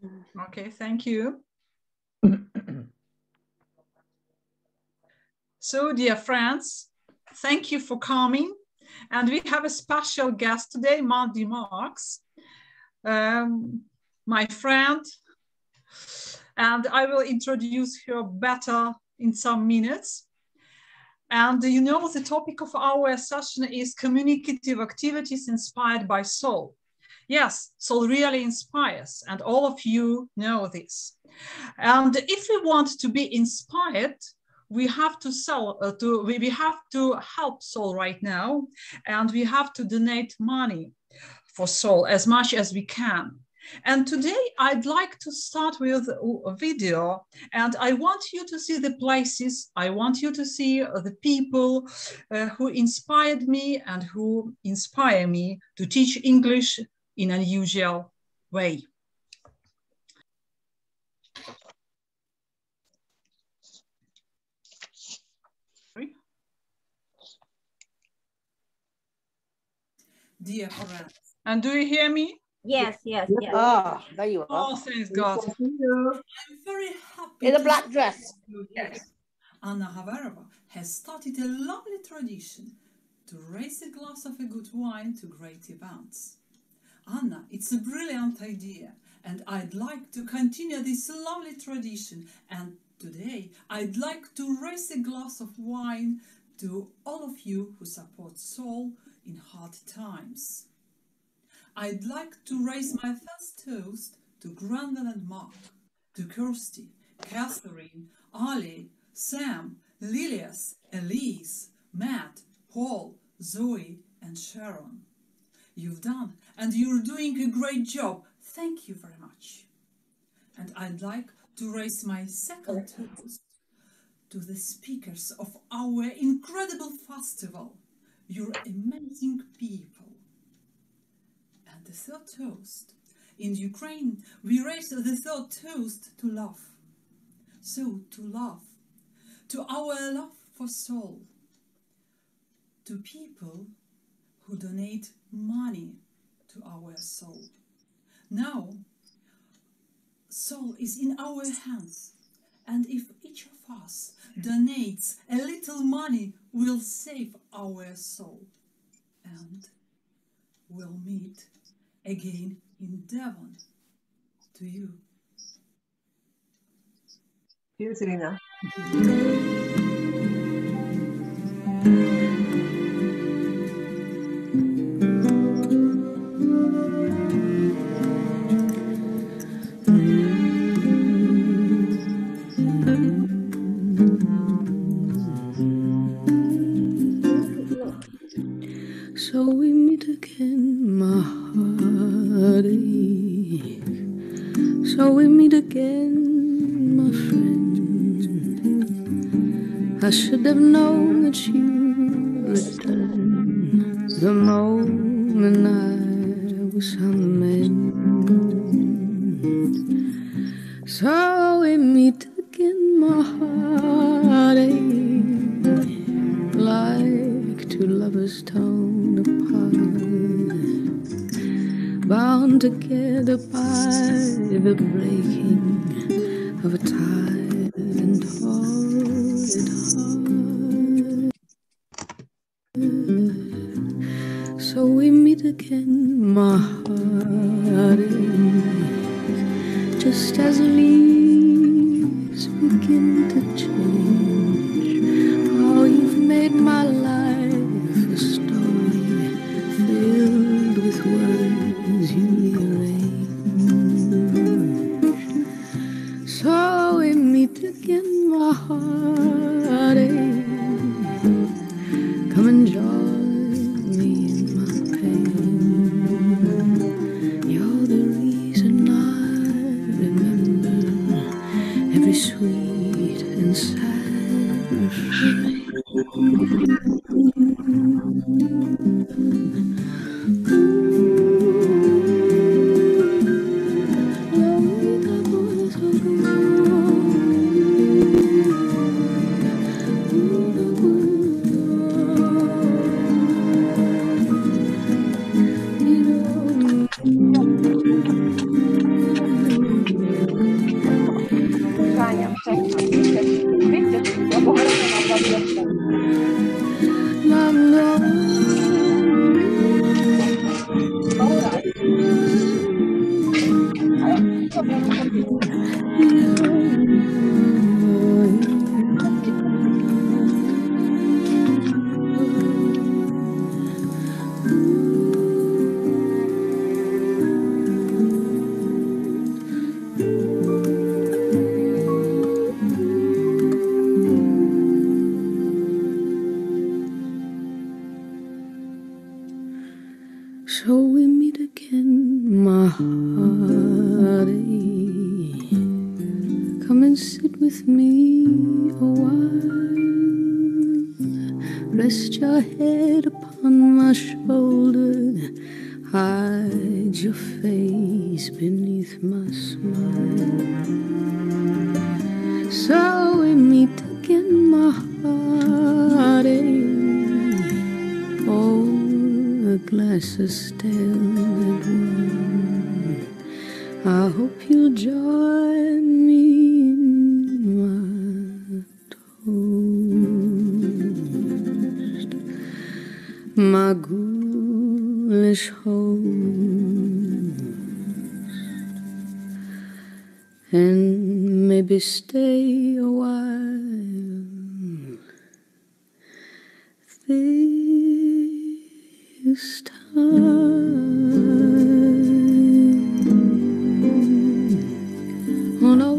Okay, thank you. So, dear friends, thank you for coming. And we have a special guest today, Mandy Marks, my friend. And I will introduce her better in some minutes. And you know, the topic of our session is communicative activities inspired by soul. Yes, soul really inspires, and all of you know this. And if we want to be inspired, we have to we have to help soul right now, and we have to donate money for soul as much as we can. And today I'd like to start with a video, and I want you to see the places, I want you to see the people who inspired me and who inspire me to teach English in an unusual way. Dear friends. And do you hear me? Yes, yes, yes. Ah, there you are. Oh, thanks God. I'm very happy. In a black dress. Yes. Anna Haverova has started a lovely tradition to raise a glass of a good wine to great events. Anna, it's a brilliant idea, and I'd like to continue this lovely tradition. And today, I'd like to raise a glass of wine to all of you who support soul in hard times. I'd like to raise my first toast to Grandel and Mark, to Kirsty, Catherine, Ali, Sam, Lilias, Elise, Matt, Paul, Zoe, and Sharon. You've done, and you're doing a great job. Thank you very much. And I'd like to raise my second toast to the speakers of our incredible festival. You're amazing people. And the third toast. In Ukraine, we raise the third toast to love. So, to love. To our love for soul. To people who donate money to our soul. Now, soul is in our hands. And if each of us donates a little money, we'll save our soul. And we'll meet again in Devon. To you. Cheers, Irina. So we meet again, my heartache. So we meet again, my friend. I should have known that you return the moment I was on the mend. So we meet again, my heartache, like two lovers torn apart, bound together by the breaking of a tired and horrid heart. So we meet again, my heartache, just as leaves begin to change. Oh, you've made my life a story filled with words you rearrange. So we meet again, my heartache. Come and join me in my pain. You're the reason I remember every sweet So we meet again, my heartache. Come and sit with me a while. Rest your head upon my shoulder. Hide your face beneath my smile. So we meet again, my heartache. Oh, a glass of stale wine. I hope you'll join me in my toast, my ghoulish host, and maybe stay a while. This time, oh no.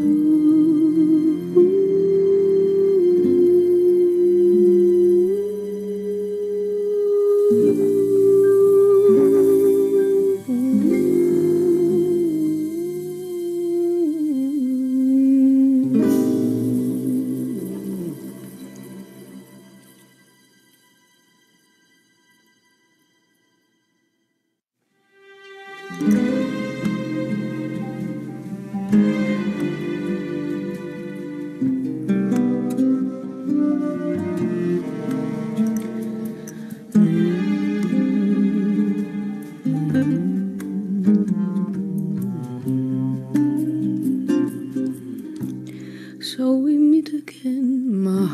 So we meet again, my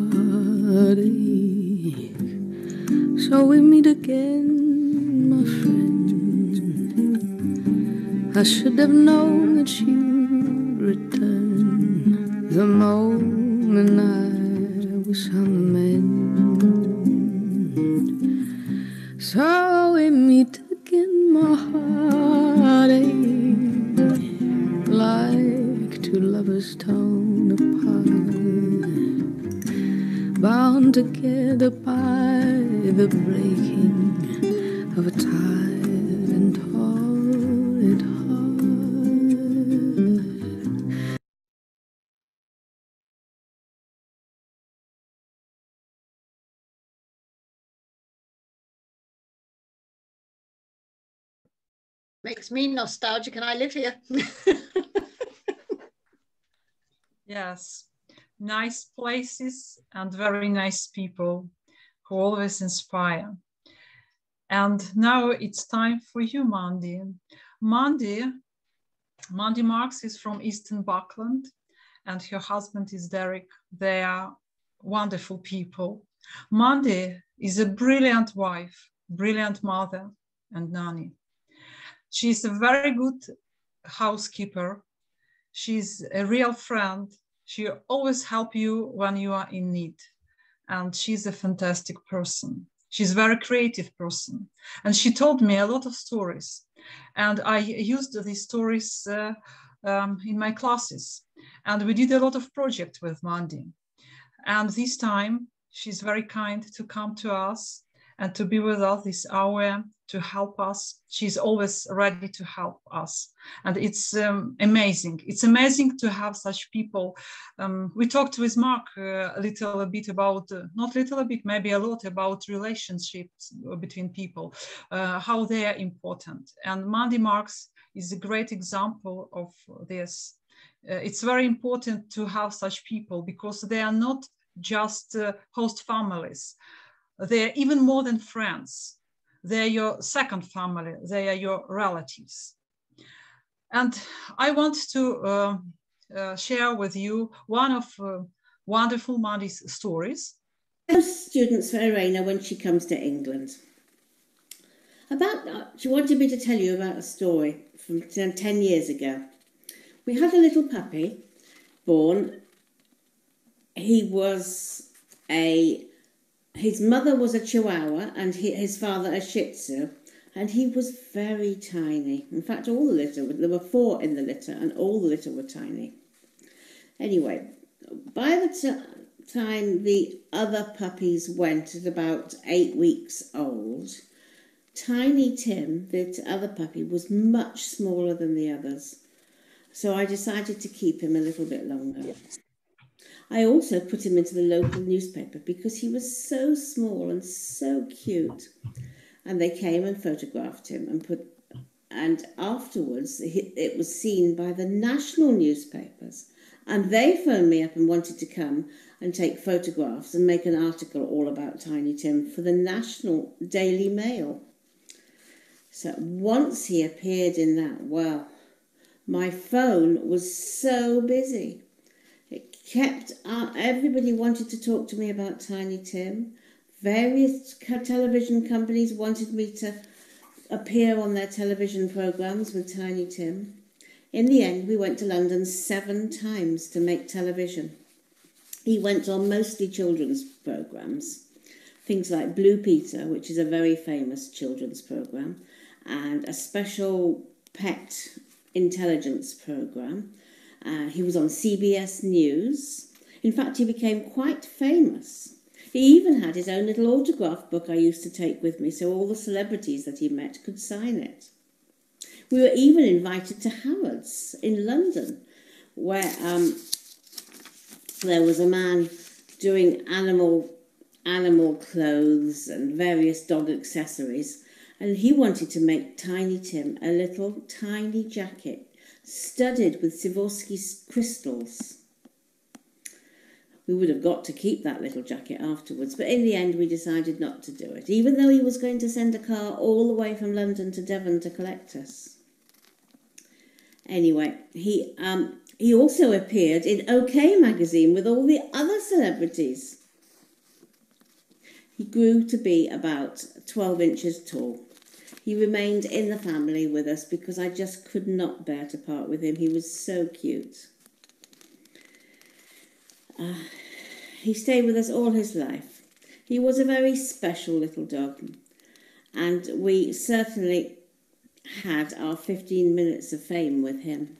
heartache. So we meet again, my friend. I should have known that you'd return the moment I was on the mend. So we meet again, my heartache. Like two lovers torn apart, bound together by the breaking of a tired and horrid heart. Makes me nostalgic, and I live here. Yes, nice places and very nice people who always inspire. And now it's time for you, Mandy. Mandy Marks is from Eastern Buckland, and her husband is Derek. They are wonderful people. Mandy is a brilliant wife, brilliant mother and nanny. She's a very good housekeeper. She's a real friend. She always helps you when you are in need. And she's a fantastic person. She's a very creative person. And she told me a lot of stories. And I used these stories in my classes. And we did a lot of projects with Mandy. And this time, she's very kind to come to us and to be with us this hour, to help us. She's always ready to help us. And it's amazing. It's amazing to have such people. We talked with Mark a little bit about, not little bit, maybe a lot about relationships between people, how they are important. And Mandy Marks is a great example of this. It's very important to have such people because they are not just host families. They're even more than friends. They're your second family. They are your relatives. And I want to share with you one of wonderful Mandy's stories. Students for Irena when she comes to England. She wanted me to tell you about a story from 10 years ago. We had a little puppy born. His mother was a Chihuahua and his father a Shih Tzu, and he was very tiny. In fact, all the litter, there were 4 in the litter, and all the litter were tiny. Anyway, by the time the other puppies went at about 8 weeks old, Tiny Tim, the other puppy, was much smaller than the others. So I decided to keep him a little bit longer. Yes. I also put him into the local newspaper because he was so small and so cute. And they came and photographed him and afterwards it was seen by the national newspapers. And they phoned me up and wanted to come and take photographs and make an article all about Tiny Tim for the National Daily Mail. So once he appeared in that, well, my phone was so busy. It kept, everybody wanted to talk to me about Tiny Tim. Various television companies wanted me to appear on their television programmes with Tiny Tim. In the end, we went to London 7 times to make television. He went on mostly children's programmes, things like Blue Peter, which is a very famous children's programme, and a special pet intelligence programme. He was on CBS News. In fact, he became quite famous. He even had his own little autograph book I used to take with me, so all the celebrities that he met could sign it. We were even invited to Harrods in London, where there was a man doing animal clothes and various dog accessories, and he wanted to make Tiny Tim a little tiny jacket studded with Swarovski's crystals. We would have got to keep that little jacket afterwards, but in the end we decided not to do it, even though he was going to send a car all the way from London to Devon to collect us. Anyway, he also appeared in OK magazine with all the other celebrities. He grew to be about 12 inches tall. He remained in the family with us because I just could not bear to part with him. He was so cute. He stayed with us all his life. He was a very special little dog, and we certainly had our 15 minutes of fame with him.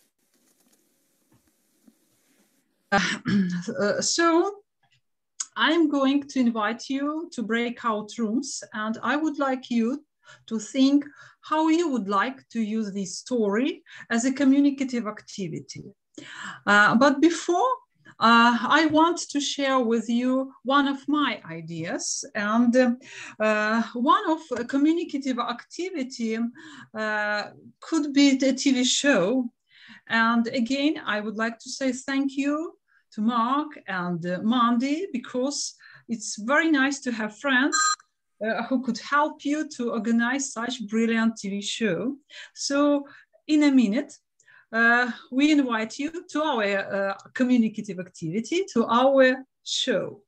So I'm going to invite you to breakout rooms, and I would like you to think how you would like to use this story as a communicative activity. But before, I want to share with you one of my ideas, and one of a communicative activity could be a TV show. And again, I would like to say thank you to Mark and Mandy, because it's very nice to have friends who could help you to organize such brilliant TV show. So in a minute, we invite you to our communicative activity, to our show.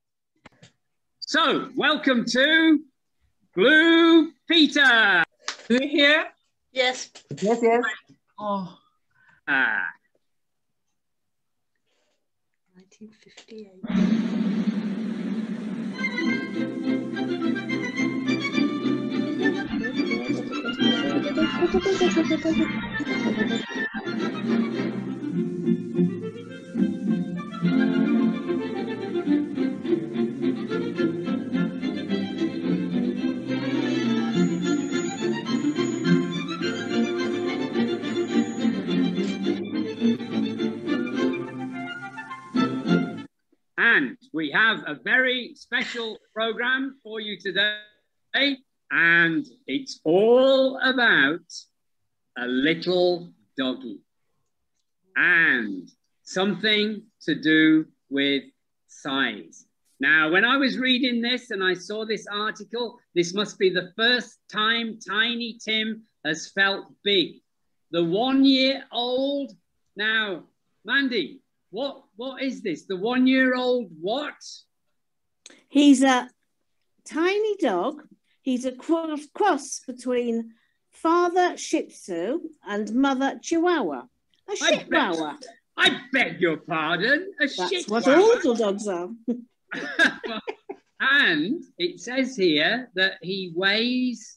So, welcome to Blue Peter. Do you hear? Yes. Yes, yes. Oh. 1958. And we have a very special program for you today, and it's all about a little doggy and something to do with size. Now, when I was reading this and I saw this article, this must be the first time Tiny Tim has felt big. The 1-year-old. Now, Mandy, what is this? The 1-year-old what? He's a tiny dog. He's a cross between father Shih Tzu and mother Chihuahua. A chihuahua. I beg your pardon. That's chihuahua. what all little dogs are. And it says here that he weighs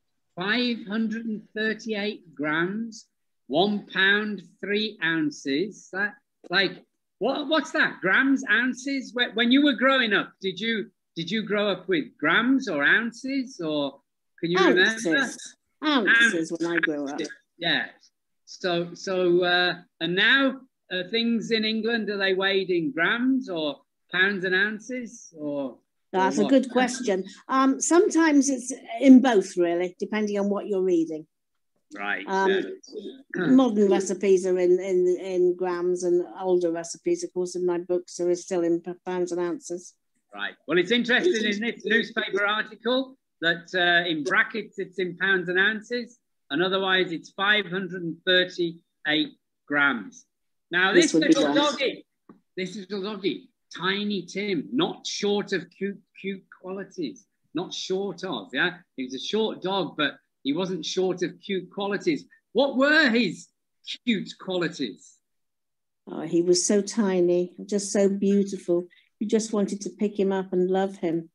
538 grams, 1 pound, 3 ounces. That, like, what's that? Grams, ounces? When you were growing up, did you grow up with grams or ounces, or can you remember? Ounces when I grew up. Yeah. So and now things in England, are they weighed in grams or pounds and ounces, or? That's a good question. Sometimes it's in both, really, depending on what you're reading. Right. Modern recipes are in grams, and older recipes, of course, in my books are still in pounds and ounces. Right. Well, it's interesting in this newspaper article that in brackets it's in pounds and ounces, and otherwise it's 538 grams. Now this little doggy, Tiny Tim, not short of cute qualities, not short of, yeah? He was a short dog, but he wasn't short of cute qualities. What were his cute qualities? Oh, he was so tiny, just so beautiful. You just wanted to pick him up and love him.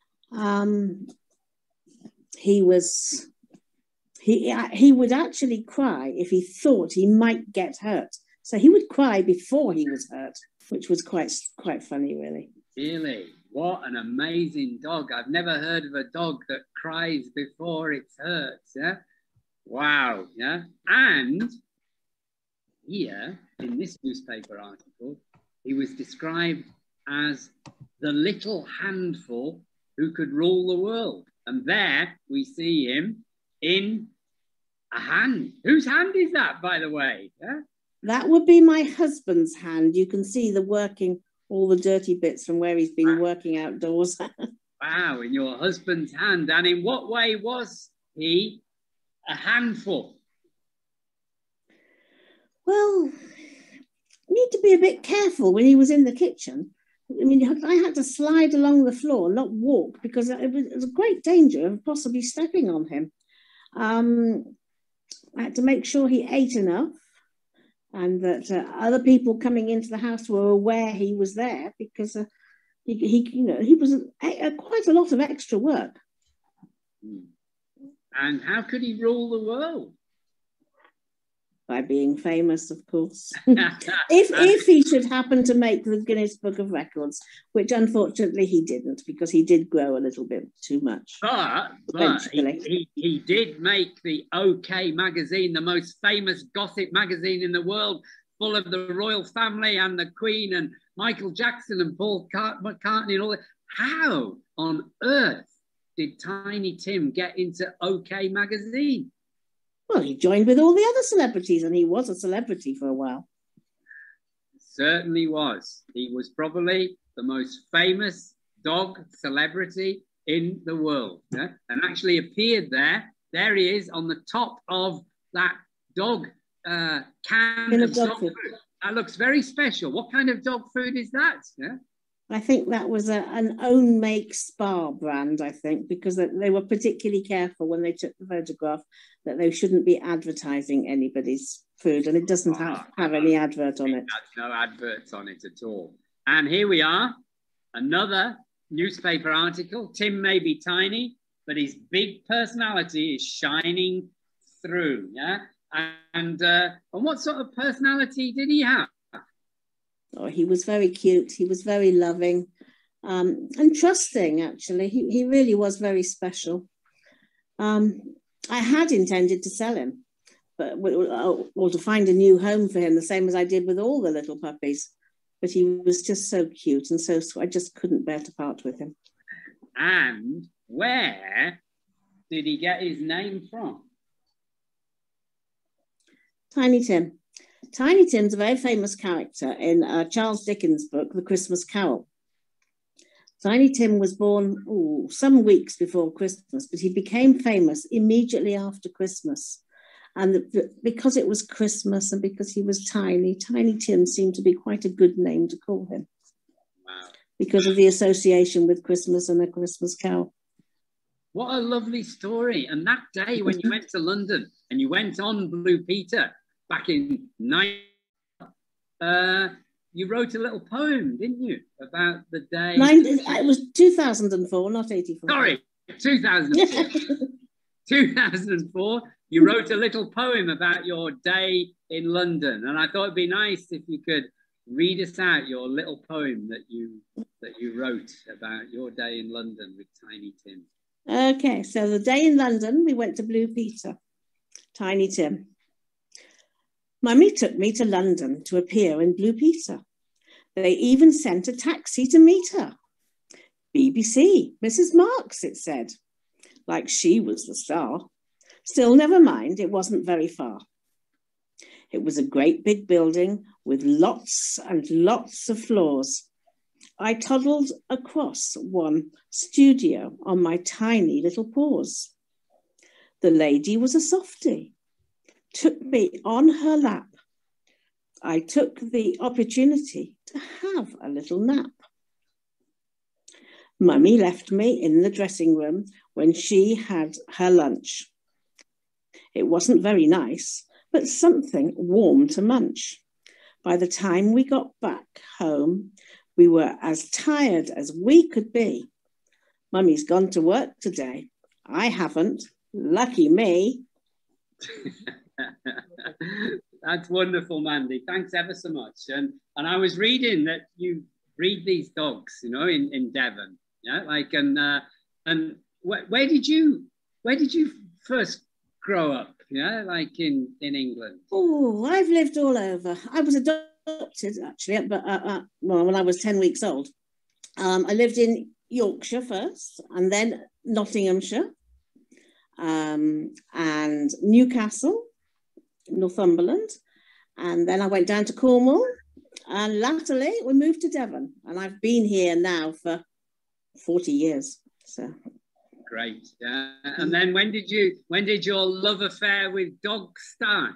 He would actually cry if he thought he might get hurt. So he would cry before he was hurt, which was quite funny, really. Really? What an amazing dog. I've never heard of a dog that cries before it's hurt. Yeah? Wow. Yeah. And here in this newspaper article, he was described as the little handful who could rule the world. And there we see him in a hand. Whose hand is that, by the way? Yeah? That would be my husband's hand. You can see the working, all the dirty bits from where he's been working outdoors. Wow, in your husband's hand. And in what way was he a handful? Well, you need to be a bit careful when he was in the kitchen. I mean, I had to slide along the floor, not walk, because it was a great danger of possibly stepping on him. I had to make sure he ate enough, and that other people coming into the house were aware he was there, because he was quite a lot of extra work. And how could he rule the world? By being famous, of course. if he should happen to make the Guinness Book of Records, which unfortunately he didn't, because he did grow a little bit too much. But he did make the OK magazine, the most famous gossip magazine in the world, full of the royal family and the Queen and Michael Jackson and Paul McCartney and all that. How on earth did Tiny Tim get into OK magazine? Well, he joined with all the other celebrities, and he was a celebrity for a while. Certainly was. He was probably the most famous dog celebrity in the world, yeah? And actually appeared there. There he is on the top of that dog can of dog food. That looks very special. What kind of dog food is that? Yeah? I think that was an own make spa brand, I think, because they were particularly careful when they took the photograph that they shouldn't be advertising anybody's food, and it doesn't have any advert on it. No adverts on it at all. And here we are, another newspaper article. Tim may be tiny, but his big personality is shining through. Yeah, and what sort of personality did he have? Oh, he was very cute. He was very loving and trusting, actually. He really was very special. I had intended to sell him, or to find a new home for him, the same as I did with all the little puppies. But he was just so cute and so I just couldn't bear to part with him. And where did he get his name from? Tiny Tim. Tiny Tim's a very famous character in Charles Dickens' book, The Christmas Carol. Tiny Tim was born some weeks before Christmas, but he became famous immediately after Christmas. And because it was Christmas and because he was tiny, Tiny Tim seemed to be quite a good name to call him. Wow. Because of the association with Christmas and A Christmas Carol. What a lovely story. And that day when you went to London and you went on Blue Peter, back in you wrote a little poem, didn't you, about the day? It was 2004, not 84. Sorry, 2004. 2004, you wrote a little poem about your day in London, and I thought it'd be nice if you could read us out your little poem that you wrote about your day in London with Tiny Tim. Okay, so the day in London, we went to Blue Peter, Tiny Tim. Mummy took me to London to appear in Blue Peter. They even sent a taxi to meet her. BBC, Mrs. Marks, it said, like she was the star. Still, never mind, it wasn't very far. It was a great big building with lots and lots of floors. I toddled across one studio on my tiny little paws. The lady was a softie, took me on her lap. I took the opportunity to have a little nap. Mummy left me in the dressing room when she had her lunch. It wasn't very nice, but something warm to munch. By the time we got back home, we were as tired as we could be. Mummy's gone to work today. I haven't. Lucky me. That's wonderful, Mandy. Thanks ever so much. And I was reading that you breed these dogs, you know, in Devon. Yeah, like and where did you first grow up? Yeah, like in England. Oh, I've lived all over. I was adopted actually, but well, when I was 10 weeks old. I lived in Yorkshire first, and then Nottinghamshire, and Newcastle, Northumberland, and then I went down to Cornwall, and latterly we moved to Devon, and I've been here now for 40 years. So great. And then when did your love affair with dogs start?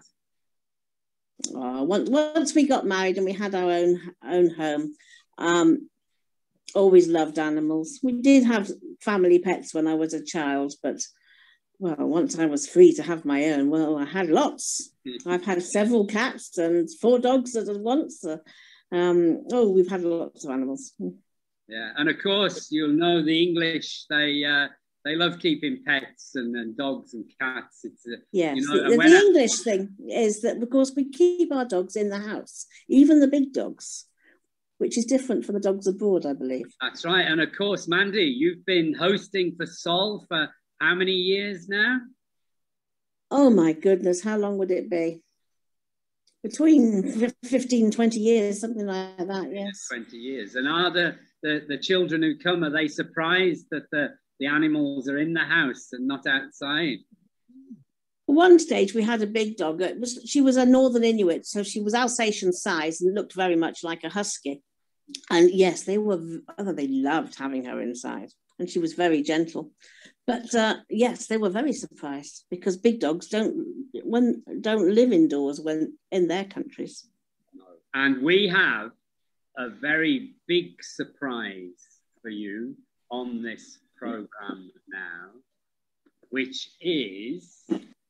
Once we got married and we had our own home, always loved animals. We did have family pets when I was a child, but well, once I was free to have my own, well, I had lots. I've had several cats and 4 dogs at once. We've had lots of animals. Yeah, and of course, you'll know the English, they love keeping pets and dogs and cats. It's yes, you know, the English thing is that, of course, we keep our dogs in the house, even the big dogs, which is different for the dogs abroad, I believe. That's right. And of course, Mandy, you've been hosting for Sol for how many years now? Oh, my goodness. How long would it be? Between 15, 20 years, something like that, yes. 20 years. And are the children who come, are they surprised that the animals are in the house and not outside? At one stage, we had a big dog. She was a Northern Inuit, so she was Alsatian size and looked very much like a husky. And yes, they loved having her inside, and she was very gentle. But yes, they were very surprised because big dogs don't live indoors when in their countries. And we have a very big surprise for you on this program now, which is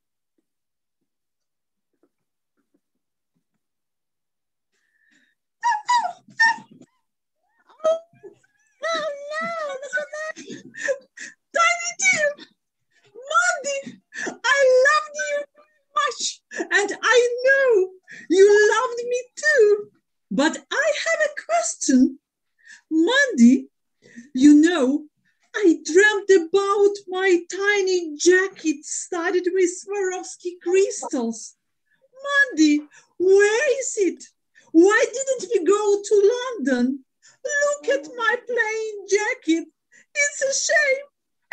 Oh no, look at that. Tiny Tim, Mandy, I loved you much, and I know you loved me too. But I have a question. Mandy, you know, I dreamt about my tiny jacket studded with Swarovski crystals. Mandy, where is it? Why didn't we go to London? Look at my plain jacket. It's a shame.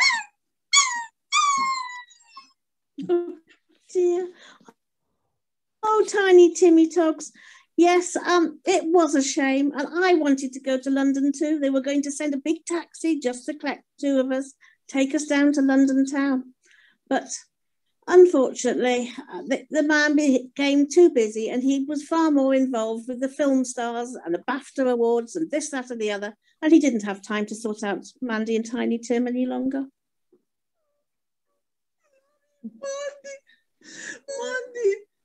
Oh dear. Oh, tiny Timmy Togs. Yes, it was a shame. And I wanted to go to London too. They were going to send a big taxi just to collect 2 of us, take us down to London town. But unfortunately, the man became too busy, and he was far more involved with the film stars and the BAFTA awards and this, that, and the other. And he didn't have time to sort out Mandy and Tiny Tim any longer. Mandy,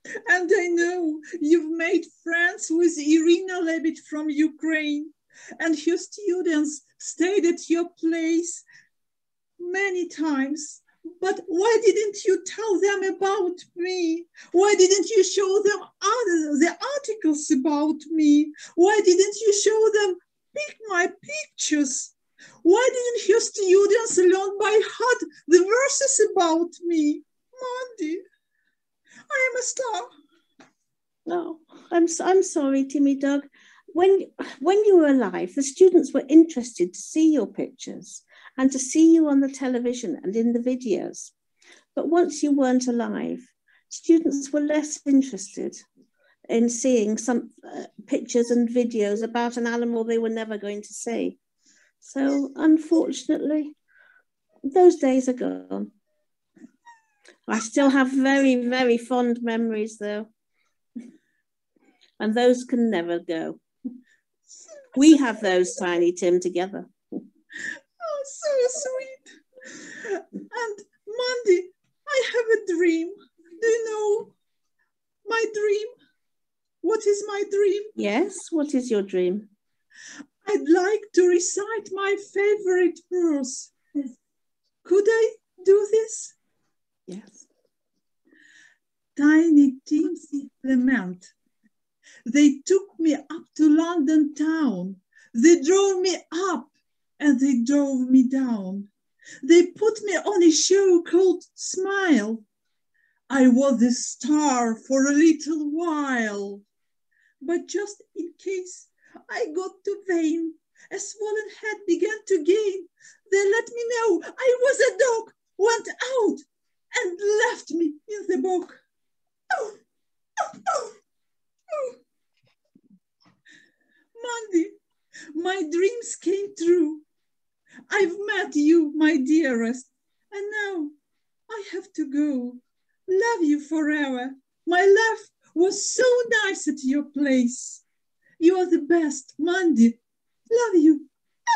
And I know you've made friends with Irina Lebit from Ukraine, and her students stayed at your place many times. But why didn't you tell them about me? Why didn't you show them the articles about me? Why didn't you show them my pictures? Why didn't your students learn by heart the verses about me? Mandy, I am a star. No, I'm sorry, Timmy Doug. When you were alive, the students were interested to see your pictures and to see you on the television and in the videos. But once you weren't alive, students were less interested in seeing some pictures and videos about an animal they were never going to see. So unfortunately, those days are gone. I still have very, very fond memories though. And those can never go. We have those, Tiny Tim, together. Oh, so sweet. And Mandy, I have a dream. Do you know my dream? What is my dream? Yes, what is your dream? I'd like to recite my favorite verse. Could I do this? Yes. Tiny Tim's implement. They took me up to London town. They drove me up and they drove me down. They put me on a show called Smile. I was a star for a little while. But just in case I got too vain, a swollen head began to gain. They let me know I was a dog, went out and left me in the book. Oh, oh, oh, oh. Mandy, my dreams came true. I've met you, my dearest, and now I have to go. Love you forever. My life was so nice at your place. You are the best, Mandy. Love you.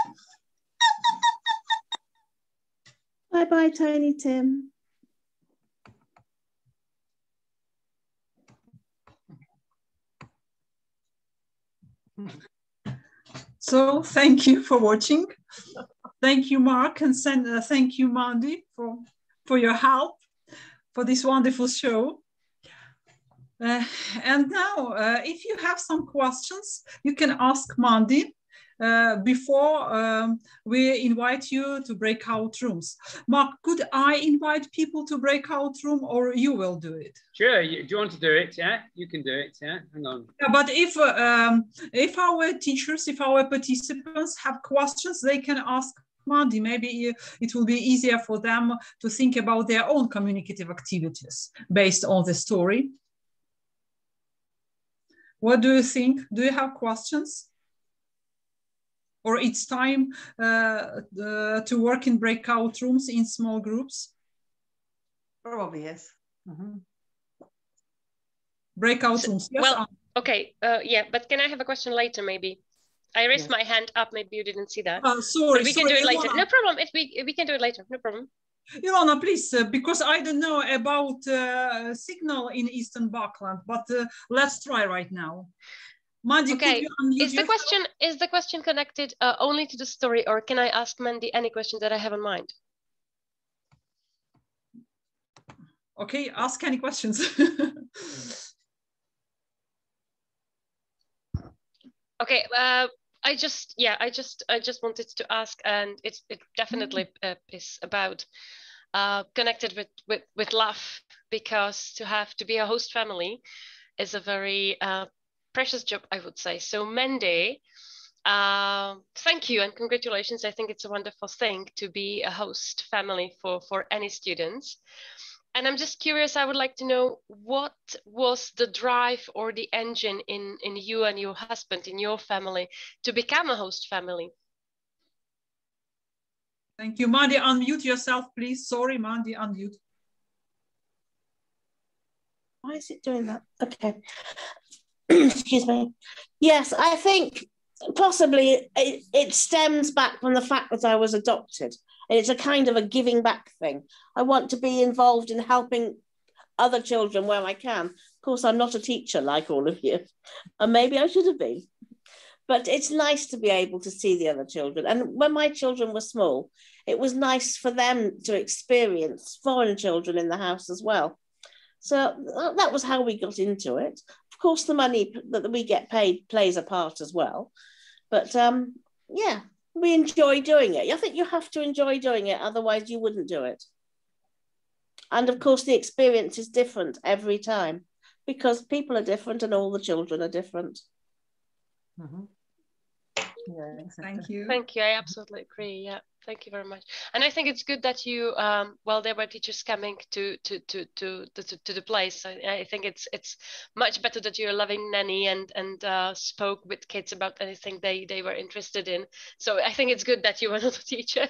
Bye-bye, Tiny Tim. So thank you for watching. Thank you, Mark, and thank you, Mandy, for your help for this wonderful show. And now, if you have some questions, you can ask Mandy before we invite you to breakout rooms. Mark, could I invite people to breakout room, or you will do it? Sure. Do you want to do it? Yeah, you can do it. Yeah, hang on. Yeah, but if our teachers, if our participants have questions, they can ask Mandy. Maybe it will be easier for them to think about their own communicative activities based on the story. What do you think? Do you have questions? Or it's time to work in breakout rooms in small groups? Probably, yes. Mm-hmm. Breakout rooms, yes. Well, okay, yeah, but can I have a question later, maybe? I raised my hand up, maybe you didn't see that. Sorry, but we can do it later. Ilona. No problem, we can do it later, no problem. Ilona, please, because I don't know about signal in Eastern Buckland, but let's try right now. Mandy, okay, could you unmute is the question connected only to the story, or can I ask Mandy any question that I have in mind? Okay, ask any questions. Okay, I just wanted to ask, and it definitely is about connected with love, because to be a host family is a very precious job, I would say. So Mandy, thank you and congratulations. I think it's a wonderful thing to be a host family for any students. And I'm just curious, I would like to know, what was the drive or the engine in you and your husband, in your family, to become a host family? Thank you. Mandy, unmute yourself, please. Sorry, Mandy, unmute. Why is it doing that? Okay. Excuse me. Yes, I think possibly it stems back from the fact that I was adopted. And it's a kind of a giving back thing. I want to be involved in helping other children where I can, Of course, I'm not a teacher like all of you, and maybe I should have been. But it's nice to be able to see the other children. And when my children were small, it was nice for them to experience foreign children in the house as well. So that was how we got into it. Of course, the money that we get paid plays a part as well. But yeah, we enjoy doing it. I think you have to enjoy doing it, otherwise you wouldn't do it. And of course, the experience is different every time because people are different and all the children are different. Mm-hmm. Yeah, exactly. Thank you. Thank you. I absolutely agree. Yeah, thank you very much. And I think it's good that you, well, there were teachers coming to the place. I think it's much better that you're a loving nanny and spoke with kids about anything they were interested in. So I think it's good that you were not a teacher.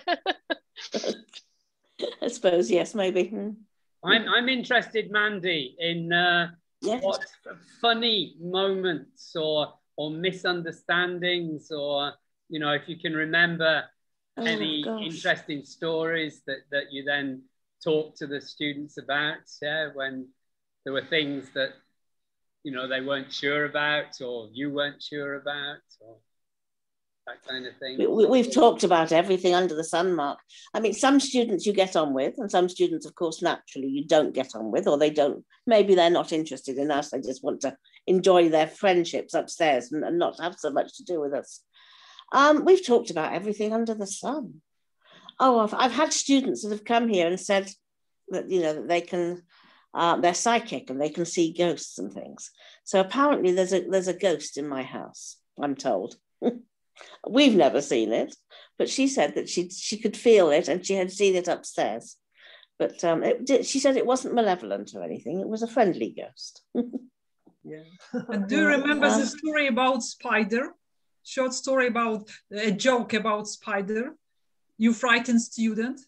I suppose, yes, maybe. I'm interested, Mandy, in Yes. what funny moments or misunderstandings, or if you can remember any interesting stories that you then talk to the students about, when there were things that they weren't sure about or you weren't sure about, or that kind of thing. We've talked about everything under the sun, Mark. I mean, some students you get on with, and some students, of course, naturally you don't get on with, or they don't, maybe they're not interested in us, they just want to enjoy their friendships upstairs and not have so much to do with us. We've talked about everything under the sun. Oh, I've had students that have come here and said that, that they can, they're psychic and they can see ghosts and things. So apparently there's a ghost in my house, I'm told. We've never seen it, but she said that she could feel it and she had seen it upstairs. But she said it wasn't malevolent or anything. It was a friendly ghost. Yeah. And do you remember the story about spider? Short story about a joke about spider. You frightened student.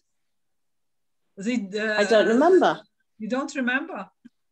I don't remember. You don't remember?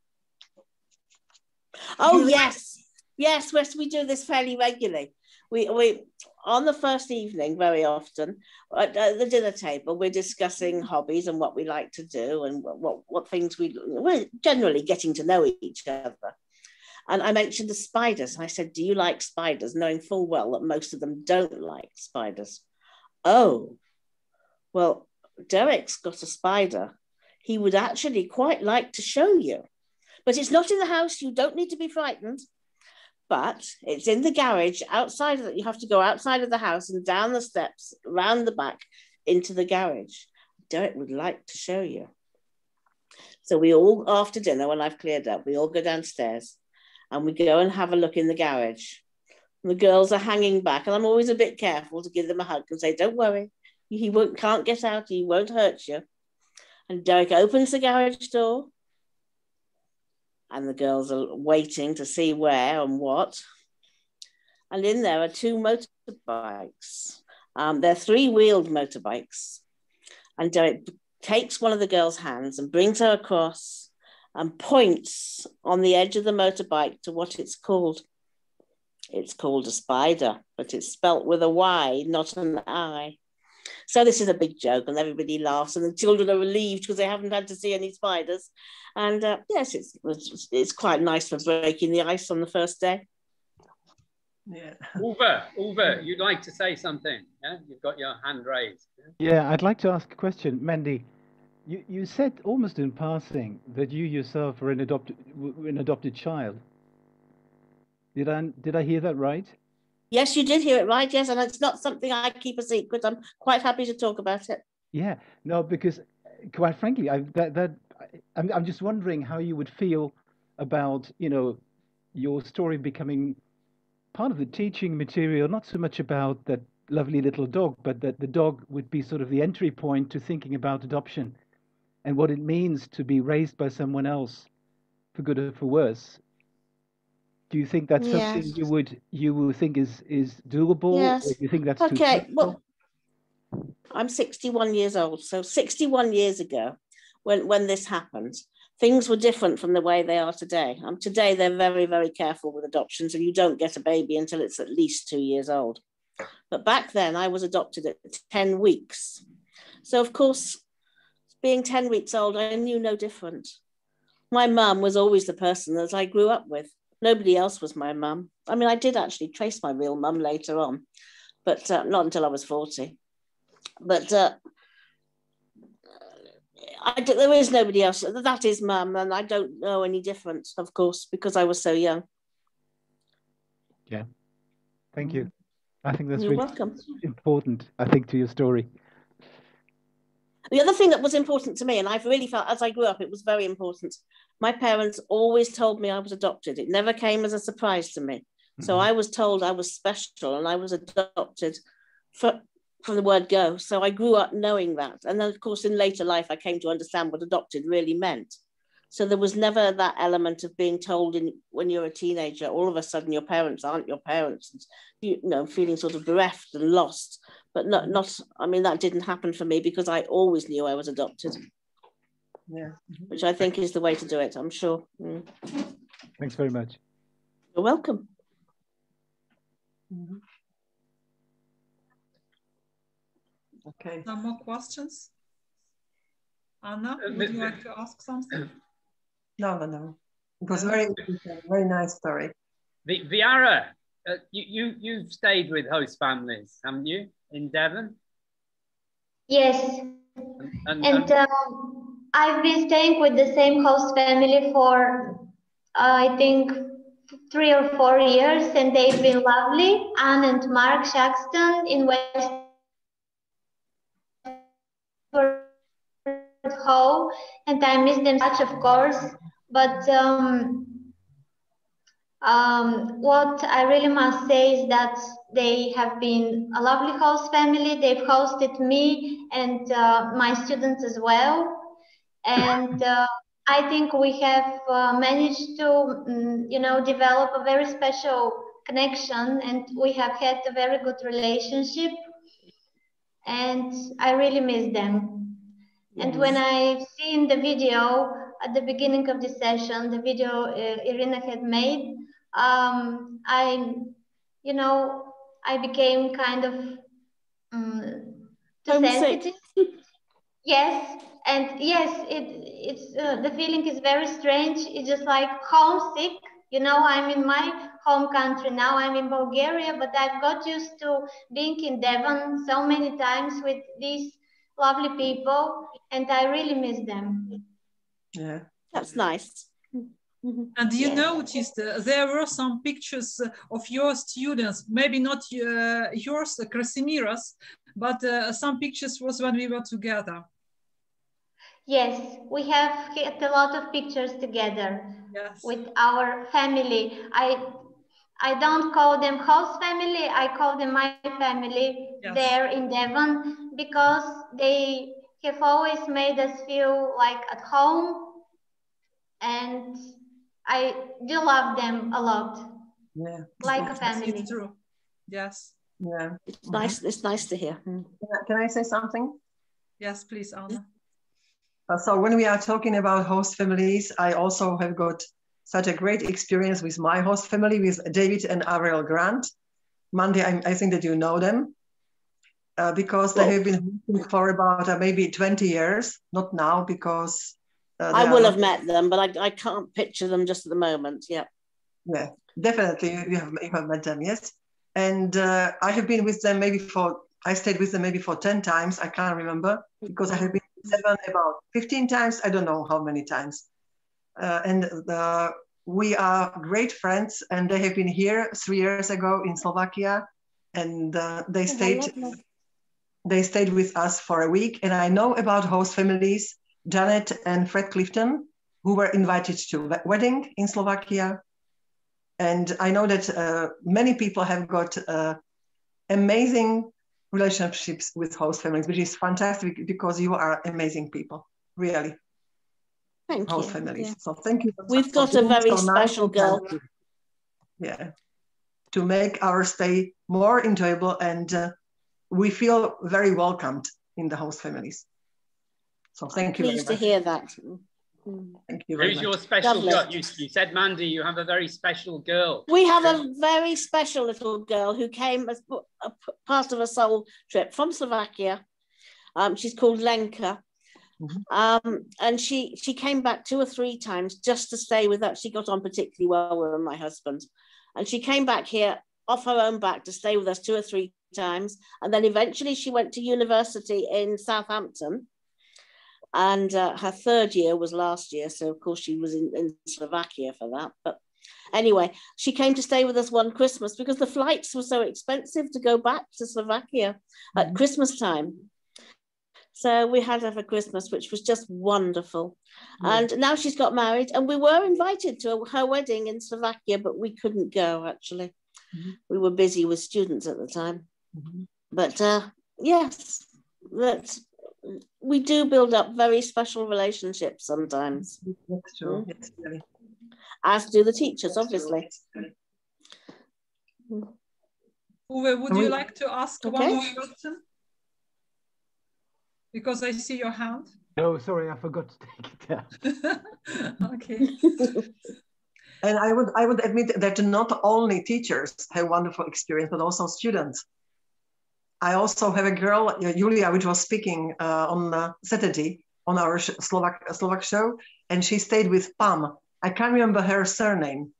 Oh, yes. Yes, we do this fairly regularly. We on the first evening, very often, at the dinner table, we're discussing hobbies and what we like to do and what things we're generally getting to know each other. And I mentioned the spiders. I said, do you like spiders? Knowing full well that most of them don't like spiders. Oh, well, Derek's got a spider. He would actually quite like to show you. But it's not in the house. You don't need to be frightened. But it's in the garage outside of it. You have to go outside of the house and down the steps, round the back into the garage. Derek would like to show you. So we all, after dinner, when I've cleared up, we all go downstairs and we go and have a look in the garage. And the girls are hanging back, and I'm always a bit careful to give them a hug and say, don't worry, he can't get out, he won't hurt you. And Derek opens the garage door, and the girls are waiting to see where and what. And in there are two motorbikes. They're three-wheeled motorbikes. And Derek takes one of the girls' hands and brings her across and points on the edge of the motorbike to what it's called. It's called a spider, but it's spelt with a Y, not an I. So this is a big joke, and everybody laughs, and the children are relieved because they haven't had to see any spiders. And yes, it's quite nice for breaking the ice on the first day. Yeah. Uwe, you'd like to say something? Yeah, you've got your hand raised. Yeah, I'd like to ask a question, Mandy. You said almost in passing that you yourself were an adopted child. Did I hear that right? Yes, you did hear it right. Yes, and it's not something I keep a secret. I'm quite happy to talk about it. Yeah, no, because quite frankly, I'm just wondering how you would feel about your story becoming part of the teaching material. Not so much about that lovely little dog, but that the dog would be sort of the entry point to thinking about adoption and what it means to be raised by someone else, for good or for worse. Do you think that's something you would think is doable? Yes. Or do you think that's okay? Too well, I'm 61 years old, so 61 years ago, when this happened, things were different from the way they are today. Today they're very, very careful with adoptions, and you don't get a baby until it's at least 2 years old. But back then, I was adopted at 10 weeks. So of course, being 10 weeks old, I knew no different. My mum was always the person that I grew up with. Nobody else was my mum. I mean, I did actually trace my real mum later on, but not until I was 40. But there is nobody else. That is mum, and I don't know any difference, of course, because I was so young. Yeah, thank you. I think that's You're really welcome. important, I think, to your story. The other thing that was important to me, and I've really felt as I grew up, it was very important. My parents always told me I was adopted. It never came as a surprise to me. So I was told I was special and I was adopted from the word go. So I grew up knowing that. And then, of course, in later life, I came to understand what adopted really meant. So there was never that element of being told when you're a teenager, all of a sudden your parents aren't your parents, and, you know, feeling sort of bereft and lost. But not, I mean, that didn't happen for me because I always knew I was adopted. Yeah. Which I think is the way to do it, I'm sure. Thanks very much. You're welcome. Okay. Some more questions? Anna, would you like to ask something? No. It was very nice story. Viara, you've stayed with host families, haven't you, in Devon? Yes. And I've been staying with the same host family for, I think, 3 or 4 years, and they've been lovely. Anne and Mark Shaxton in West Ho, and I miss them much, of course. But what I really must say is that they have been a lovely host family. They've hosted me and my students as well. And I think we have managed to, develop a very special connection, and we have had a very good relationship. And I really miss them. Yes. And when I see in the video at the beginning of the session, the video Irina had made, I became kind of too sensitive. Yes, and yes, it's the feeling is very strange. It's just like homesick. I'm in my home country now. I'm in Bulgaria, but I've got used to being in Devon so many times with these lovely people, and I really miss them. Yeah, that's nice. And you noticed there were some pictures of your students, maybe not yours, Krasimira's, but some pictures was when we were together. Yes, we have had a lot of pictures together. Yes. With our family. I don't call them host family, I call them my family. Yes. There in Devon, because they have always made us feel like at home, and I do love them a lot. Yeah, like a family. It's true. Yes. Yeah, it's nice to hear. Can I say something? Yes, please, Anna. So when we are talking about host families, I also have got such a great experience with my host family, with David and Ariel Grant. Mandy, I think that you know them, because they have been hosting for about maybe 20 years, not now, because... I will have met them, but I can't picture them just at the moment, yeah. Yeah, definitely, you have met them, yes. And I have been with them I stayed with them maybe for 10 times, I can't remember, because I have been with them about 15 times, I don't know how many times. We are great friends, and they have been here 3 years ago in Slovakia, and they stayed with us for a week. And I know about host families, Janet and Fred Clifton, who were invited to a wedding in Slovakia. And I know that many people have got amazing relationships with host families, which is fantastic, because you are amazing people, really. Thank host you. families. Yeah. So thank you. We've got a very special girl. Yeah, to make our stay more enjoyable, and we feel very welcomed in the host families. So thank you. Pleased to hear that. Thank you very much. Who's your special girl? You said, Mandy, you have a very special girl. We have a very special little girl who came as a part of a soul trip from Slovakia. She's called Lenka. And she came back 2 or 3 times just to stay with us. She got on particularly well with my husband. And she came back here off her own back to stay with us 2 or 3 times. And then eventually she went to university in Southampton. And her 3rd year was last year. So, of course, she was in Slovakia for that. But anyway, she came to stay with us one Christmas because the flights were so expensive to go back to Slovakia at Christmas time. So we had her for Christmas, which was just wonderful. And now she's got married, and we were invited to her wedding in Slovakia, but we couldn't go, actually. We were busy with students at the time. But yes, we do build up very special relationships sometimes. That's true. Yes, really. As do the teachers, obviously. Uwe, would you like to ask one more question? Because I see your hand. No, sorry, I forgot to take it down. Okay. And I would admit that not only teachers have wonderful experience, but also students. I also have a girl, Julia, which was speaking on Saturday on our Slovak show, and she stayed with Pam. I can't remember her surname.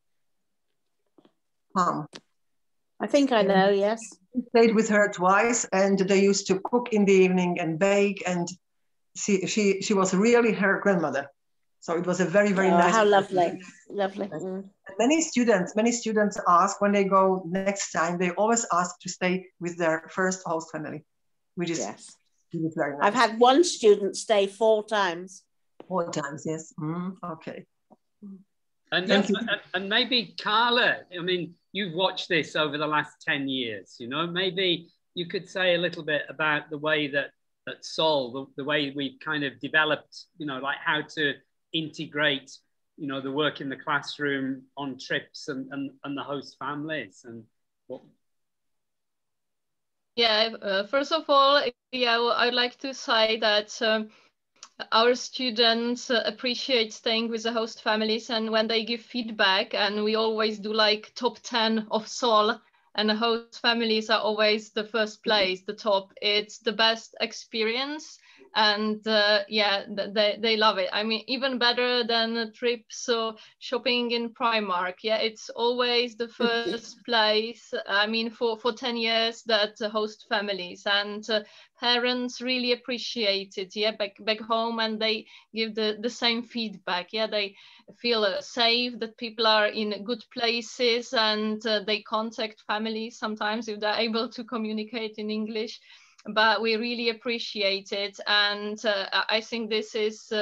Pam. I think I know, yes. I stayed with her twice, and they used to cook in the evening and bake, and she was really her grandmother. So it was a very, very nice. How lovely, lovely. Many students ask when they go next time, they always ask to stay with their first host family, which is very nice. I've had one student stay 4 times. 4 times, yes. Okay. And maybe Carla, I mean, you've watched this over the last 10 years, you know, maybe you could say a little bit about the way that Sol, the way we've kind of developed, you know, like how to integrate, you know, the work in the classroom on trips and the host families and what. Yeah, first of all, I'd like to say that our students appreciate staying with the host families, and when they give feedback, and we always do like top 10 of Sol, and the host families are always the first place, the top. It's the best experience, and yeah, they love it. I mean, even better than trips or shopping in Primark. Yeah, it's always the first place. I mean, for 10 years that host families, and parents really appreciate it. Yeah, back home, and they give the same feedback. Yeah, they feel safe, that people are in good places, and they contact families sometimes if they're able to communicate in English. But we really appreciate it, and I think this is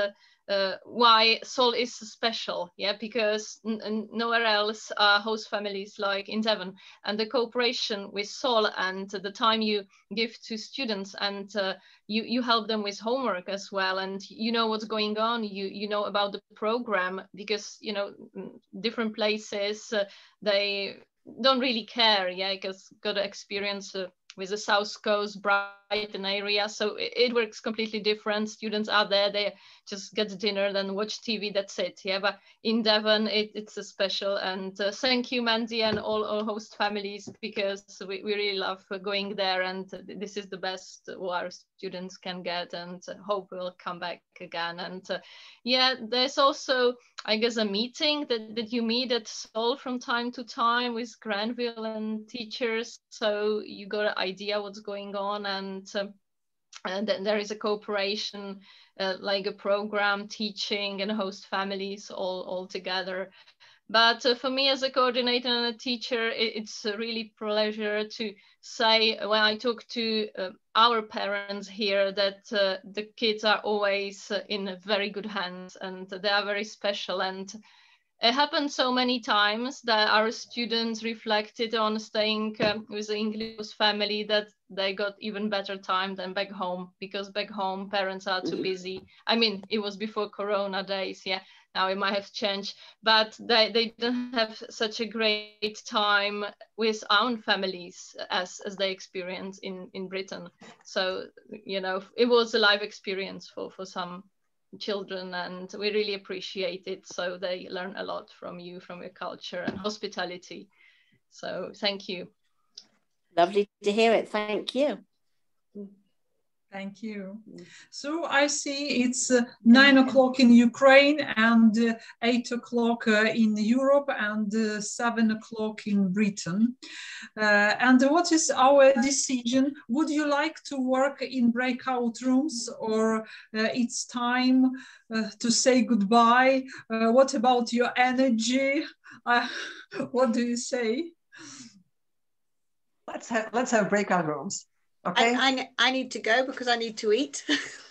why Sol is special, yeah, because nowhere else are host families like in Devon, and the cooperation with Sol and the time you give to students, and you help them with homework as well, and you know what's going on, you know about the program, because you know different places they don't really care, yeah, because got experience with the South Coast, Brighton area. So it works completely different. Students are there, they just get dinner, then watch TV, that's it. Yeah, but in Devon, it's a special. And thank you, Mandy, and all host families, because we really love going there. And this is the best our students can get, and hope we'll come back again. And yeah, there's also, I guess, a meeting that you meet at Sol from time to time with Granville and teachers. So you got an idea what's going on, and then there is a cooperation, like a program, teaching and host families all together. But for me as a coordinator and a teacher, it's a really pleasure to say, when I talk to our parents here, that the kids are always in very good hands, and they are very special. And it happened so many times that our students reflected on staying with the English family, that they got even better time than back home, because back home parents are too busy. I mean, it was before Corona days, yeah. Now it might have changed, but they didn't have such a great time with our own families as they experience in Britain. So, you know, it was a live experience for some children, and we really appreciate it. So they learn a lot from you, from your culture and hospitality. So thank you. Lovely to hear it. Thank you. Thank you. So I see it's 9 o'clock in Ukraine and 8 o'clock in Europe and 7 o'clock in Britain. And what is our decision? Would you like to work in breakout rooms, or it's time to say goodbye? What about your energy? What do you say? Let's have breakout rooms. Okay. I need to go because I need to eat.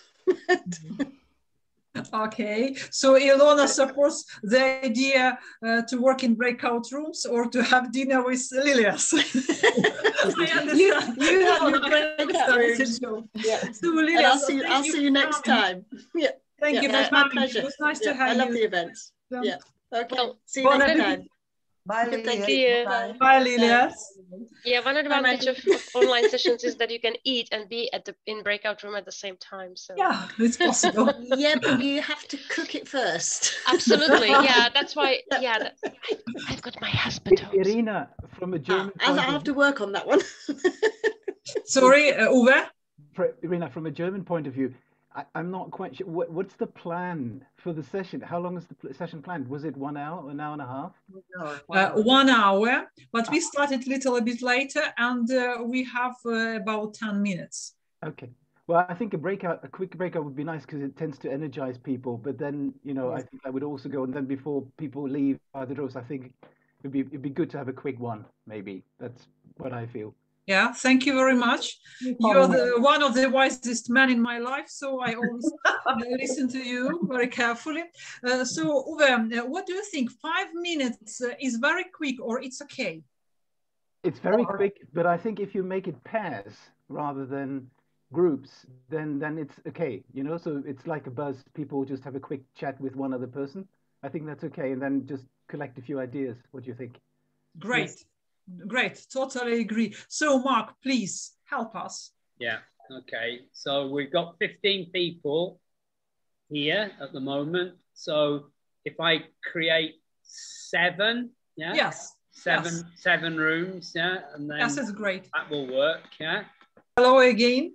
Okay, so Ilona supports the idea to work in breakout rooms or to have dinner with Lilias. you have your breakout rooms. Yeah. So Lilias, I'll see you next time. Yeah. Thank you for it's coming. my pleasure. It was nice to have you. I love the events. Yeah. Okay. Well, see you next time. Bye, Lilias. Thank you. Bye, Lilias. Yeah, one advantage of online sessions is that you can eat and be in breakout room at the same time. So yeah, it's possible. Yeah, but you have to cook it first. Absolutely. Yeah, that's why. Yeah, I've got my husband. Irina, from a German I'll point have to work on that one. Sorry, Uwe? Irina, from a German point of view, I'm not quite sure. What's the plan for the session? How long is the session planned? Was it 1 hour, an hour and a half? 1 hour, but we started a little bit later, and we have about 10 minutes. Okay. Well, I think a quick breakout would be nice because it tends to energize people. But then, I think I would also go, and then before people leave the doors, I think it'd be good to have a quick one. Maybe that's what I feel. Yeah, thank you very much. You're one of the wisest men in my life, so I always listen to you very carefully. So, Uwe, what do you think? 5 minutes is very quick, or it's okay? It's very quick, but I think if you make it pairs rather than groups, then it's okay. So it's like a buzz. People just have a quick chat with one other person. I think that's okay, and then just collect a few ideas. What do you think? Great. Yes. Great, totally agree. So, Mark, please help us. Yeah, okay. So we've got 15 people here at the moment. So if I create 7, yeah? Yes. Seven rooms, yeah? And then yes, that's great. That will work, yeah? Hello again.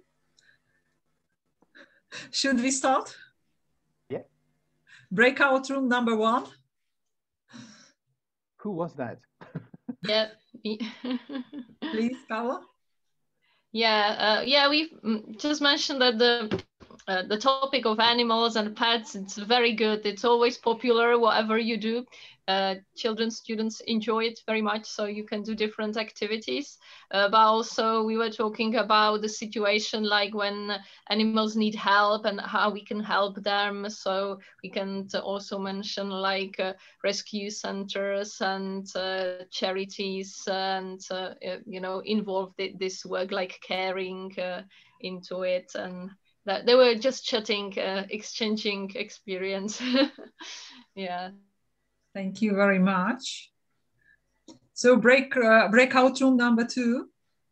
Should we start? Yeah. Breakout room number 1. Who was that? Yeah. Please, Carla. Yeah, we've just mentioned that the topic of animals and pets, it's very good. It's always popular, whatever you do. Children, students enjoy it very much, so you can do different activities. But also we were talking about the situation like when animals need help and how we can help them. So we can also mention like rescue centers and charities and, involve this work like caring into it. And that they were just chatting, exchanging experience. Yeah. Thank you very much. So breakout room number 2.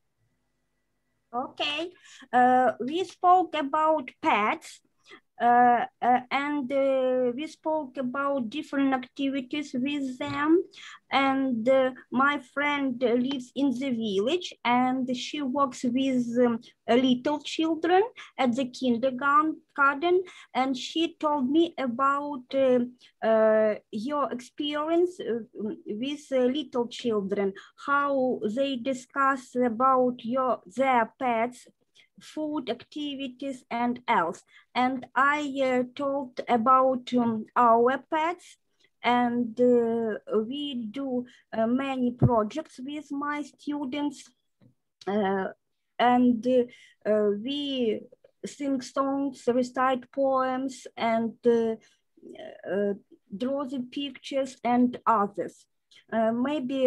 Okay, we spoke about pets and we spoke about different activities with them. And my friend lives in the village and she works with little children at the kindergarten. And she told me about your experience with little children, how they discuss about their pets, food, activities, and else. And I told about our pets, and we do many projects with my students, and we sing songs, recite poems, and draw the pictures and others. Maybe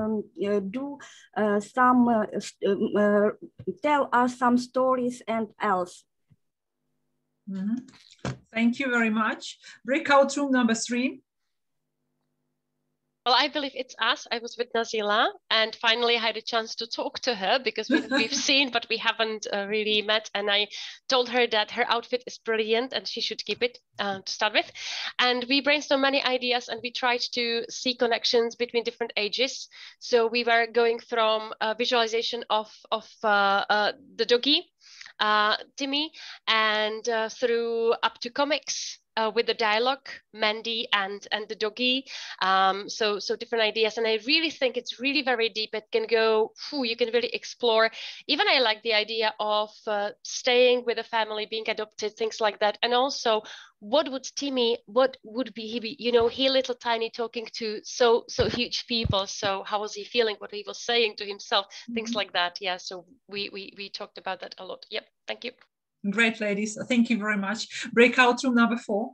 tell us some stories and else. Mm-hmm. Thank you very much. Breakout room number 3. Well, I believe it's us. I was with Nazila and finally I had a chance to talk to her because we've seen, but we haven't really met. And I told her that her outfit is brilliant and she should keep it to start with. And we brainstormed many ideas and we tried to see connections between different ages. So we were going from visualization of the doggy Timmy, and through up to comics with the dialogue, Mandy and the doggy. So different ideas, and I really think it's really very deep. It can go, you can really explore. Even I like the idea of staying with a family, being adopted, things like that, and also what would he be, you know, he little tiny talking to so huge people. So how was he feeling, what he was saying to himself, things like that. Yeah, so we talked about that a lot. Yep, thank you. Great, ladies. Thank you very much. Breakout room number 4.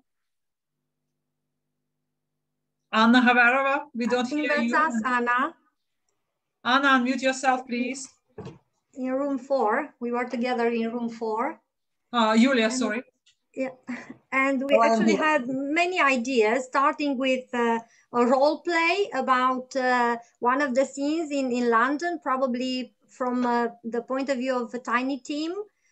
Anna Havarova, we don't hear That's you. us, Anna. Anna, unmute yourself, please. In room 4. We were together in room 4. Julia, sorry. Yeah, and we actually had many ideas, starting with a role play about one of the scenes in London, probably from the point of view of a tiny team,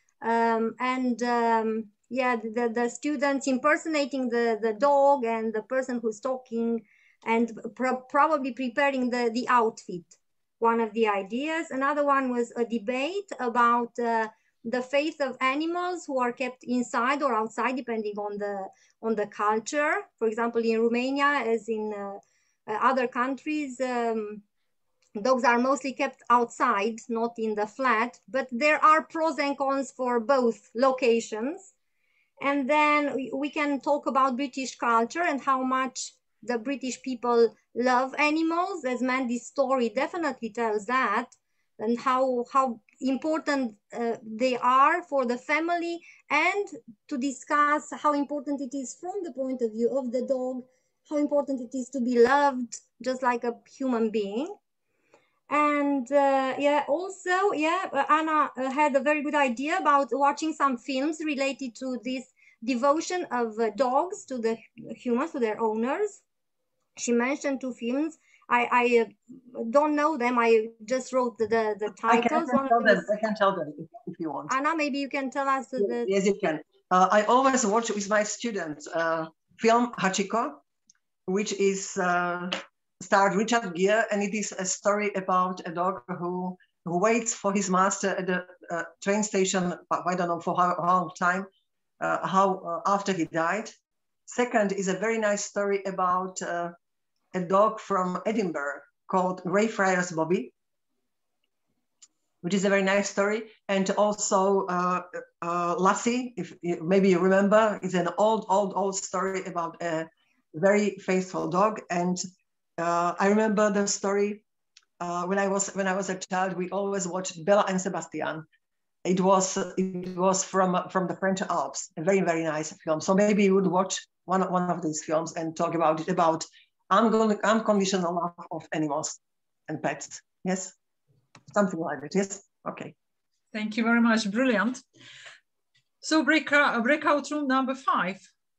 yeah, the students impersonating the dog and the person who's talking, and probably preparing the outfit. One of the ideas. Another one was a debate about the faith of animals who are kept inside or outside, depending on the culture. For example, in Romania, as in other countries, dogs are mostly kept outside, not in the flat, but there are pros and cons for both locations. And then we can talk about British culture and how much the British people love animals, as Mandy's story definitely tells that, and how important they are for the family, and to discuss how important it is from the point of view of the dog, how important it is to be loved just like a human being. And yeah, also, yeah, Anna had a very good idea about watching some films related to this devotion of dogs to the humans, to their owners. She mentioned 2 films. I don't know them. I just wrote the titles. I can tell them if you want. Anna, maybe you can tell us. Yes, you can. I always watch with my students film Hachiko, which is starred Richard Gere, and it is a story about a dog who waits for his master at the train station. I don't know for how long time, after he died. Second is a very nice story about a dog from Edinburgh called Greyfriars Bobby, which is a very nice story. And also Lassie, if maybe you remember, is an old story about a very faithful dog. And I remember the story when I was a child. We always watched Bella and Sebastian. It was from the French Alps, a very, very nice film. So maybe you would watch one of these films and talk about it, about unconditional love of animals and pets. Yes, something like that. Yes, okay. Thank you very much. Brilliant. So breakout room number 5.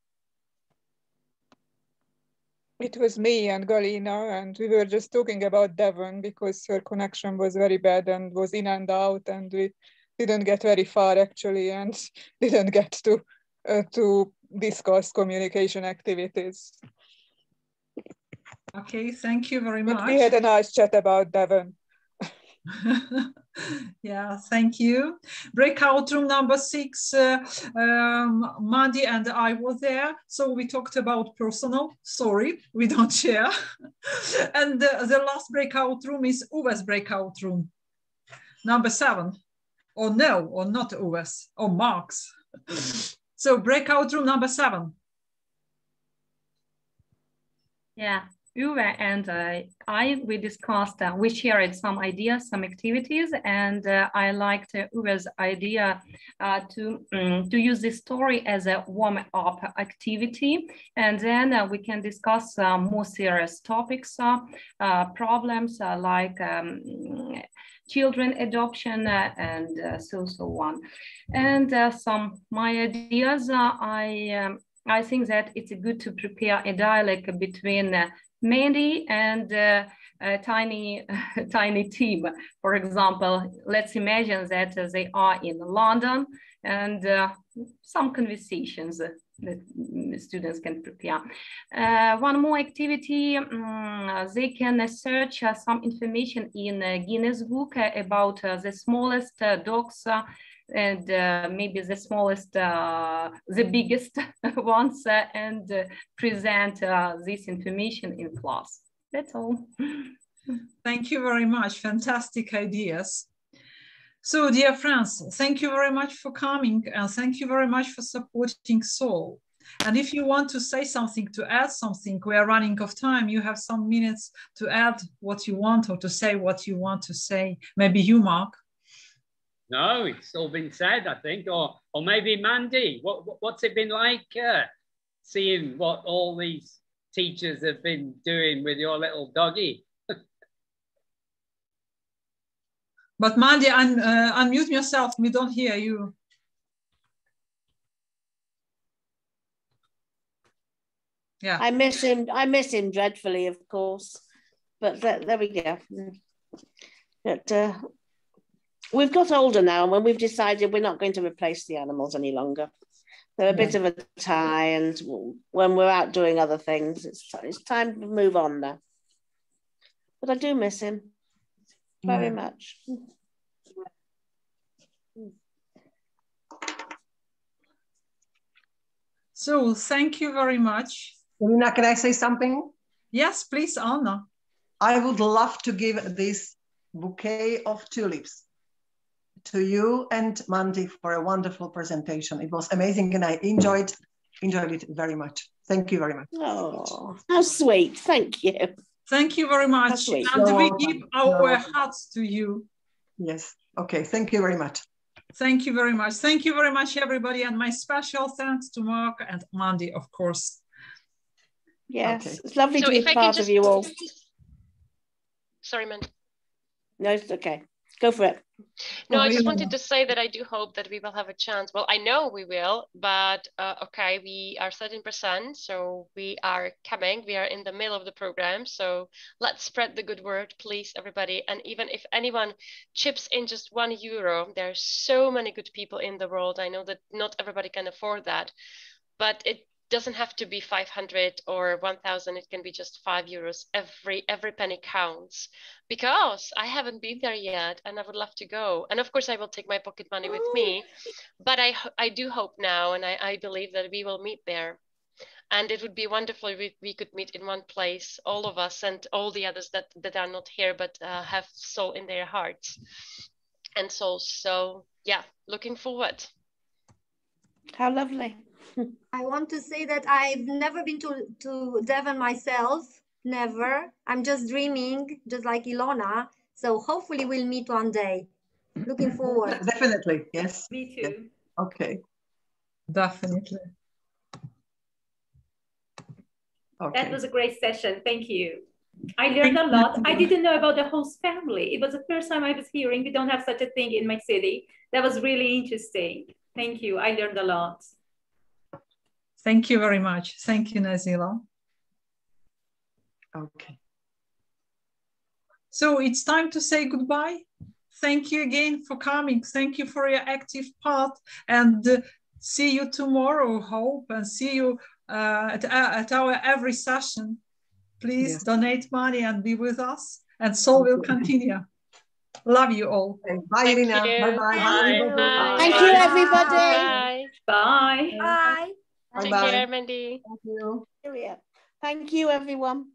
It was me and Galina, and we were just talking about Devon because her connection was very bad and was in and out, and we didn't get very far actually, and didn't get to discuss communication activities. Okay, thank you very much. But we had a nice chat about Devon. Yeah, thank you. Breakout room number 6, Mandy and I were there, so we talked about personal. Sorry, we don't share. And the last breakout room is Uwe's breakout room, number 7. Or no, or not Uwe's, or Mark's. So breakout room number 7. Yeah. Uwe and we discussed, we shared some ideas, some activities, and I liked Uwe's idea to use this story as a warm-up activity, and then we can discuss more serious topics, problems like children adoption and so on. And my ideas, I think that it's good to prepare a dialogue between Mandy and a tiny team. For example, let's imagine that they are in London, and some conversations that students can prepare. One more activity, they can search some information in Guinness book about the smallest dogs and maybe the smallest, the biggest ones, and present this information in class. That's all. Thank you very much. Fantastic ideas. So, dear friends, thank you very much for coming, and thank you very much for supporting Soul. And if you want to say something, to add something, we are running out of time. You have some minutes to add what you want or to say what you want to say. Maybe you, Mark. No, it's all been said, I think. Or maybe Mandy, what's it been like seeing what all these teachers have been doing with your little doggy? But Mandy, unmute yourself. We don't hear you. Yeah. I miss him dreadfully, of course. But there we go. But we've got older now, and when we've decided we're not going to replace the animals any longer. They're a bit of a tie, and when we're out doing other things, it's time to move on now. But I do miss him very much. So thank you very much. Elena, can I say something? Yes, please, Anna. I would love to give this bouquet of tulips to you and Mandy for a wonderful presentation. It was amazing, and I enjoyed it very much. Thank you very much. Oh, how sweet. Thank you. Thank you very much. And we give our hearts to you. Yes. Okay. Thank you very much. Thank you very much. Thank you very much, everybody. And my special thanks to Mark and Mandy, of course. Yes, Okay. It's lovely to be part of you all. Sorry, Mandy. No, it's okay. Go for it. No, I just wanted to say that I do hope that we will have a chance. Well, I know we will, but okay, we are 13%, so we are coming. We are in the middle of the program, so let's spread the good word, please, everybody. And even if anyone chips in just €1, there are so many good people in the world. I know that not everybody can afford that, but it doesn't have to be 500 or 1,000. It can be just €5. Every penny counts, because I haven't been there yet and I would love to go. And of course I will take my pocket money with me, but I do hope now, and I believe that we will meet there. And it would be wonderful if we could meet in one place, all of us and all the others that are not here but have soul in their hearts and souls. So yeah, looking forward. How lovely. I want to say that I've never been to Devon myself, never. I'm just dreaming, just like Ilona. So hopefully we'll meet one day. Looking forward. Definitely, yes. Me too. Yes. Okay. Definitely. Okay. That was a great session. Thank you. I learned a lot. I didn't know about the host family. It was the first time I was hearing we don't have such a thing in my city. That was really interesting. Thank you. I learned a lot. Thank you very much. Thank you, Nazila. Okay. So it's time to say goodbye. Thank you again for coming. Thank you for your active part, and see you tomorrow, hope, and see you at our every session. Please donate money and be with us, and Soul will continue. Love you all. Okay. Bye, Irina. Bye-bye. Bye. Thank you, everybody. Bye. Bye. Bye. Take care, Mandy. Thank you. Thank you, everyone.